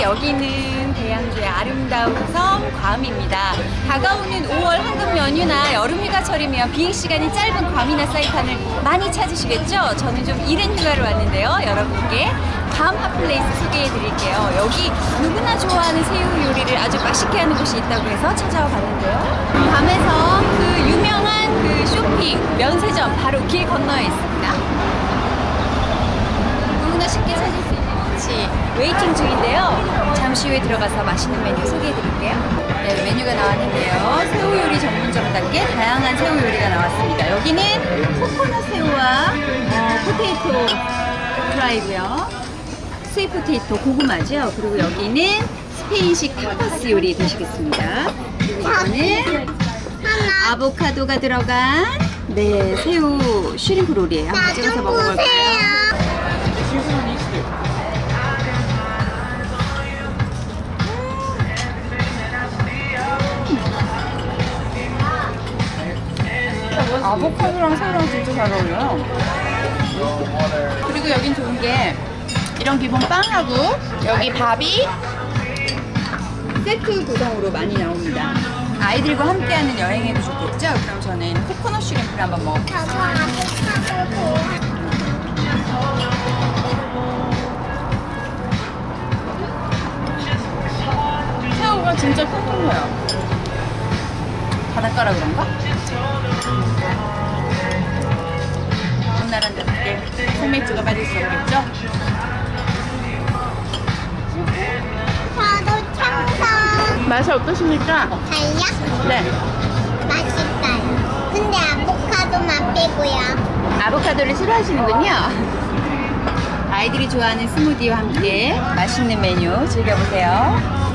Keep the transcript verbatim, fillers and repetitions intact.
여기는 대양주의 아름다운 섬 괌입니다. 다가오는 오월 황금 연휴나 여름 휴가철이면 비행시간이 짧은 괌이나 사이판을 많이 찾으시겠죠? 저는 좀 이른 휴가를 왔는데요. 여러분께 괌 핫플레이스 소개해 드릴게요. 여기 누구나 좋아하는 새우 요리를 아주 맛있게 하는 곳이 있다고 해서 찾아와 봤는데요. 괌에서 그 유명한 그 쇼핑 면세점 바로 길 건너에 있습니다. 누구나 쉽게 찾을 수 있는 위치 웨이팅 중인데요. 잠시 후에 들어가서 맛있는 메뉴 소개해 드릴게요. 네, 메뉴가 나왔는데요. 새우 요리 전문점답게 다양한 새우 요리가 나왔습니다. 여기는 코코넛 새우와 어, 포테이토 프라이고요. 스윗 포테이토 고구마죠. 그리고 여기는 스페인식 타파스 요리 되시겠습니다. 그리고 이거는 아보카도가 들어간 네 새우 슈림프 롤이에요. 한번 찍어서 먹어볼까요? 아보카도랑 새우랑 진짜 잘 어울려요. 그리고 여긴 좋은 게 이런 기본 빵하고 여기 밥이 세트 구성으로 많이 나옵니다. 아이들과 함께하는 여행에도 좋겠죠? 그럼 저는 코코넛 슈림프를 한번 먹어볼게요. 새우가 진짜 콩콩해요. 바닷가라 그런가? 나란답게 생맥주가 빠질 수 없겠죠? 저도 청성. 맛이 어떠십니까? 달려? 네. 맛있어요. 근데 아보카도 맛 빼고요. 아보카도를 싫어하시는군요. 아이들이 좋아하는 스무디와 함께 맛있는 메뉴 즐겨보세요.